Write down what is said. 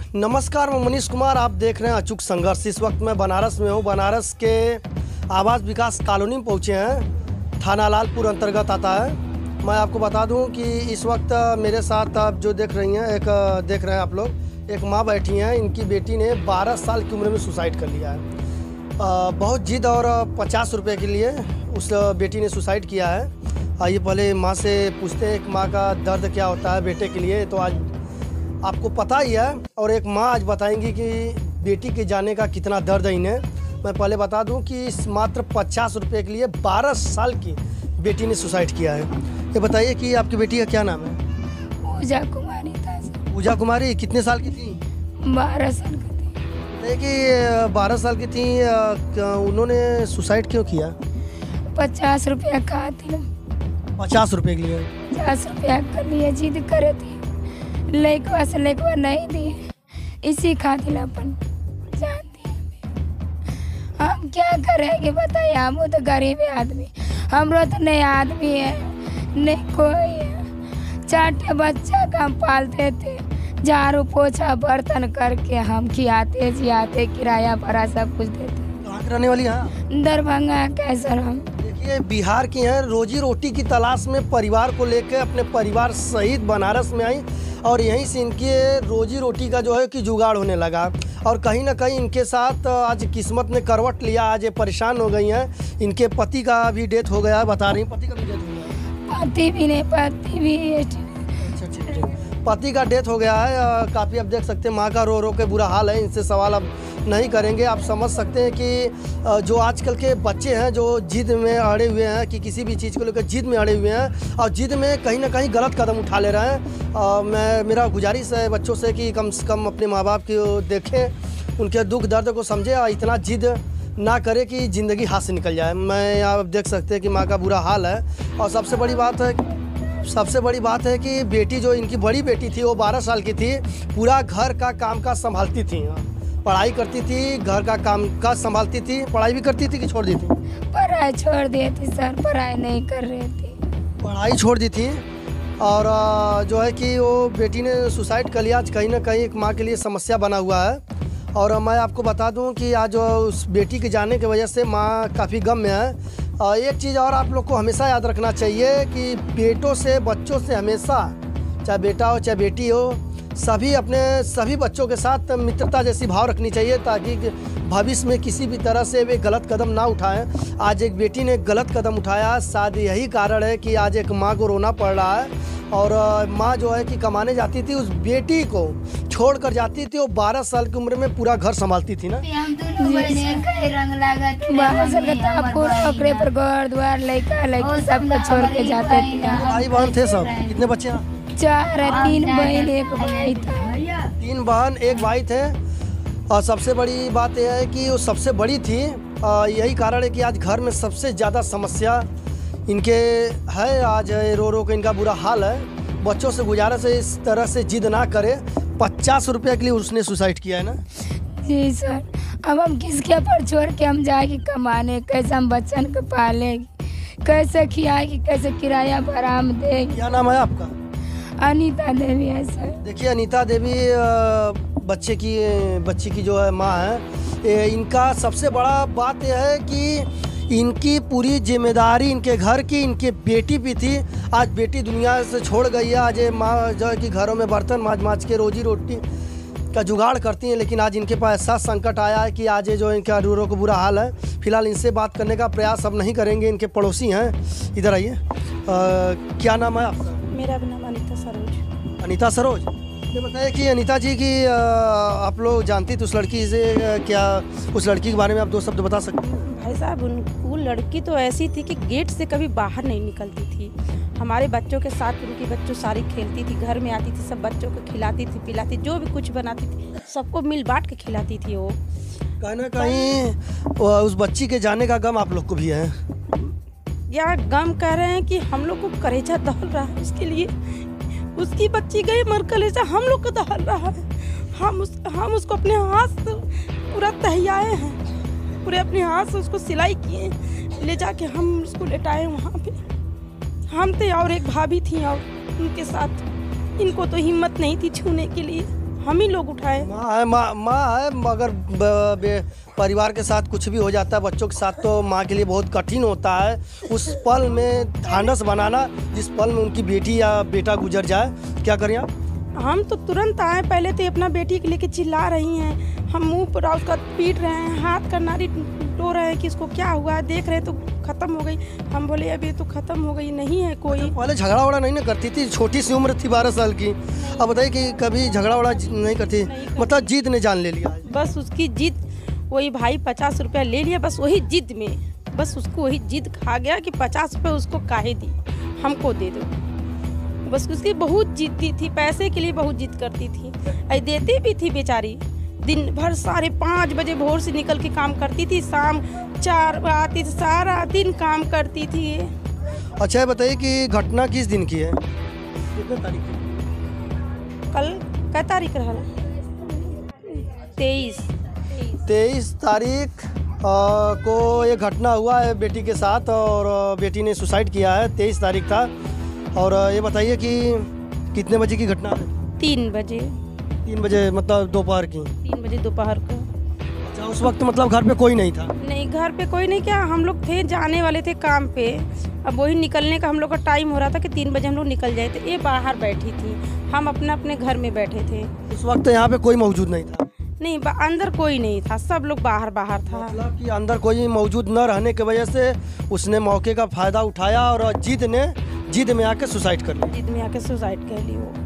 नमस्कार, मैं मनीष कुमार। आप देख रहे हैं अचूक संघर्ष। इस वक्त मैं बनारस में हूँ। बनारस के आवास विकास कॉलोनी में पहुँचे हैं। थाना लालपुर अंतर्गत आता है। मैं आपको बता दूं कि इस वक्त मेरे साथ आप जो देख रही हैं, देख रहे हैं आप लोग, एक माँ बैठी हैं। इनकी बेटी ने 12 साल की उम्र में सुसाइड कर लिया है। बहुत जिद और 50 रुपये के लिए उस बेटी ने सुसाइड किया है। आइए पहले माँ से पूछते हैं कि माँ का दर्द क्या होता है बेटे के लिए। तो आज आपको पता ही है, और एक माँ आज बताएंगी कि बेटी के जाने का कितना दर्द है इन्हें। मैं पहले बता दूं कि इस मात्र 50 रुपये के लिए 12 साल की बेटी ने सुसाइड किया है। ये बताइए कि आपकी बेटी का क्या नाम है? पूजा कुमारी था। पूजा कुमारी कितने साल की थी? 12 साल की थी। देखिए 12 साल की थी, उन्होंने सुसाइड क्यों किया? 50 रुपया कहा थी। 50 रुपये के लिए 50 रुपया कर लिए, जिद करे थी। लड़कवा से लड़कवा नहीं दिए, इसी खातिर अपन जान दिए। हम क्या करेंगे बताइए? हम तो गरीब आदमी, हमरो तो नहीं आदमी है, नहीं कोई है। 4 बच्चा का हम पालते थे, झाड़ू पोछा बर्तन करके हम खियाते जियाते, किराया भाड़ा सब कुछ देते। कहाँ रहने वाली है? दरभंगा कैसर। हम देखिए बिहार की हैं, रोजी रोटी की तलाश में परिवार को लेकर अपने परिवार सहित बनारस में आई, और यहीं से इनके रोजी रोटी का जो है कि जुगाड़ होने लगा। और कहीं ना कहीं इनके साथ आज किस्मत ने करवट लिया। आज ये परेशान हो गई हैं। इनके पति का भी डेथ हो गया, बता रही पति का भी डेथ हो गया। पति भी नहीं, पति भी पति का डेथ हो गया है। काफ़ी अब देख सकते हैं माँ का रो रो के बुरा हाल है। इनसे सवाल अब नहीं करेंगे। आप समझ सकते हैं कि जो आजकल के बच्चे हैं जो जिद में अड़े हुए हैं, कि किसी भी चीज़ को लेकर जिद में अड़े हुए हैं और जिद में कहीं ना कहीं गलत कदम उठा ले रहे हैं। मेरा गुजारिश है बच्चों से कि कम से कम अपने माँ बाप को देखें, उनके दुख दर्द को समझें और इतना जिद ना करे कि ज़िंदगी हाथ से निकल जाए। मैं आप देख सकते हैं कि माँ का बुरा हाल है। और सबसे बड़ी बात है कि बेटी जो इनकी बड़ी बेटी थी वो 12 साल की थी। पूरा घर का काम काज संभालती थी, पढ़ाई करती थी, घर का काम काज संभालती थी। पढ़ाई भी करती थी कि छोड़ दी थी? पढ़ाई छोड़ दी थी सर, पढ़ाई नहीं कर रही थी। पढ़ाई छोड़ दी थी। और जो है कि वो बेटी ने सुसाइड कर लिया। आज कहीं ना कहीं एक माँ के लिए समस्या बना हुआ है। और मैं आपको बता दूं कि आज उस बेटी के जाने की वजह से माँ काफ़ी गम में है। एक चीज़ और आप लोग को हमेशा याद रखना चाहिए कि बेटों से बच्चों से हमेशा, चाहे बेटा हो चाहे बेटी हो, सभी बच्चों के साथ मित्रता जैसी भाव रखनी चाहिए, ताकि भविष्य में किसी भी तरह से वे गलत कदम ना उठाएं। आज एक बेटी ने गलत कदम उठाया, शायद यही कारण है कि आज एक माँ को रोना पड़ रहा है। और माँ जो है कि कमाने जाती थी, उस बेटी को छोड़ कर जाती थी। वो 12 साल की उम्र में पूरा घर संभालती थी ना। पर घर द्वार लड़का सब छोड़ के जाते थे। भाई बहन थे सब? कितने बच्चे हैं? 4 है, 3 बहन 1 भाई था। 3 बहन 1 भाई थे। और सबसे बड़ी बात यह है कि वो सबसे बड़ी थी। यही कारण है कि आज घर में सबसे ज़्यादा समस्या इनके है। आज रो रो के इनका बुरा हाल है। बच्चों से गुजारिश है इस तरह से जिद ना करे। 50 रुपये के लिए उसने सुसाइड किया है ना? जी सर। अब हम किसके पर छोड़ के हम जाएंगे कमाने? कैसे हम बच्चन को पालेंगे? कैसे खिलाएंगे? कैसे किराया भाड़ा हम देंगे? क्या नाम है आपका? अनीता देवी है सर। देखिए अनीता देवी बच्ची की जो है माँ है। इनका सबसे बड़ा बात यह है कि इनकी पूरी जिम्मेदारी इनके घर की, इनकी बेटी भी थी। आज बेटी दुनिया से छोड़ गई है। आज ये माँ जो है कि घरों में बर्तन माँज के रोजी रोटी का जुगाड़ करती हैं। लेकिन आज इनके पास ऐसा संकट आया है कि आज ये जो इनका रो रो को बुरा हाल है। फिलहाल इनसे बात करने का प्रयास अब नहीं करेंगे। इनके पड़ोसी हैं, इधर आइए। क्या नाम है आपका? मेरा नाम अनीता सरोज। अनीता सरोज, ये बताइए कि अनीता जी की आप लोग जानती थी उस लड़की से? क्या उस लड़की के बारे में आप 2 शब्द बता सकते हैं? भाई साहब, वो लड़की तो ऐसी थी कि गेट से कभी बाहर नहीं निकलती थी। हमारे बच्चों के साथ उनकी बच्चों सारी खेलती थी, घर में आती थी, सब बच्चों को खिलाती थी पिलाती, जो भी कुछ बनाती थी सबको मिल बांट के खिलाती थी। वो कहीं ना कहीं उस बच्ची के जाने का गम आप लोग को भी है? या गम कह रहे हैं कि हम लोग को कलेजा दहल रहा है उसके लिए। उसकी बच्ची गई मर, कलेजा हम लोग को दहल रहा है। हम उसको अपने हाथ से पूरा तहियाए हैं, पूरे अपने हाथ से उसको सिलाई किए, ले जाके हम उसको लेटाए वहाँ पे। हम थे और एक भाभी थी और उनके साथ। इनको तो हिम्मत नहीं थी छूने के लिए। हम ही लोग उठाए। माँ है मगर परिवार के साथ कुछ भी हो जाता है, बच्चों के साथ तो माँ के लिए बहुत कठिन होता है। उस पल में ढांढस बनाना, जिस पल में उनकी बेटी या बेटा गुजर जाए, क्या करें आप? हम तो तुरंत आए, पहले तो अपना बेटी के लेके चिल्ला रही हैं, हम मुंह पर उसका पीट रहे हैं, हाथ का नारी टो रहे हैं कि इसको क्या हुआ, देख रहे तो खत्म हो गई। हम बोले अभी तो खत्म हो गई, नहीं है कोई। पहले झगड़ा वगड़ा नहीं ना करती थी, छोटी सी उम्र थी 12 साल की। अब बताइए कि कभी झगड़ा वगड़ा नहीं करती, मतलब जिद ने जान ले लिया। बस उसकी जिद, वही भाई 50 रुपया ले लिया, बस वही जिद में, बस उसको वही जिद खा गया कि 50 रुपये उसको काहे दी, हमको दे दो। बस उसकी बहुत जिद्दी थी, पैसे के लिए बहुत जिद करती थी, देती भी थी बेचारी। दिन भर 5:30 बजे भोर से निकल के काम करती थी, शाम 4 आती थी, सारा दिन काम करती थी। अच्छा बताइए कि घटना किस दिन की है, कितने तारीख की? कल क्या तारीख रहा? 23 तारीख को ये घटना हुआ है बेटी के साथ, और बेटी ने सुसाइड किया है। 23 तारीख था। और ये बताइए कि कितने बजे की घटना है? 3 बजे। 3 बजे मतलब दोपहर की? 3 बजे दोपहर को। अच्छा, उस वक्त मतलब घर पे कोई नहीं था? नहीं, घर पे कोई नहीं, क्या हम लोग थे, जाने वाले थे काम पे। अब वही निकलने का हम लोग का टाइम हो रहा था कि 3 बजे हम लोग निकल जाए, तो ये बाहर बैठी थी, हम अपने घर में बैठे थे। उस वक्त यहाँ पे कोई मौजूद नहीं था? नहीं, अंदर कोई नहीं था, सब लोग बाहर था। मतलब कि अंदर कोई मौजूद न रहने की वजह से उसने मौके का फायदा उठाया और जिद में आके सुसाइड कर लिया। जिद में आके सुसाइड कर ली वो।